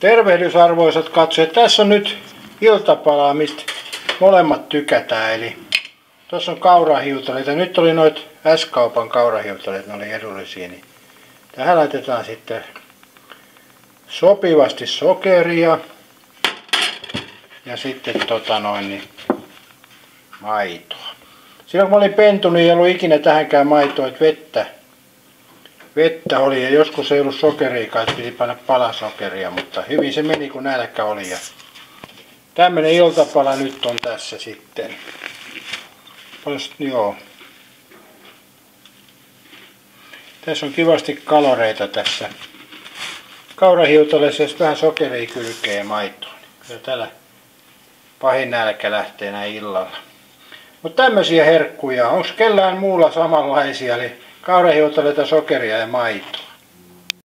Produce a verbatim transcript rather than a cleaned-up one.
Tervehdys arvoisat katsojat. Tässä on nyt iltapalaa, mistä molemmat tykätään. Eli tuossa on kaurahiutaleita. Nyt oli noit S-kaupan kaurahiutaleet, ne oli edullisia. Niin tähän laitetaan sitten sopivasti sokeria. Ja sitten tota noin niin maitoa. Silloin kun mä olin pentu, niin ei ollut ikinä tähänkään maitoa, että vettä. Vettä oli ja joskus ei ollut sokeriakaan, että piti panna palasokeria, mutta hyvin se meni kun nälkä oli. Ja tämmönen iltapala nyt on tässä sitten. Joo. Tässä on kivasti kaloreita tässä kaurahiutaleessa ja vähän sokeria kylkeen ja maitoa. Kyllä täällä pahin nälkä lähtee näin illalla. Mutta tämmöisiä herkkuja. Onko kellään muulla samanlaisia? Eli kaurahiutaleita, sokeria ja maitoa.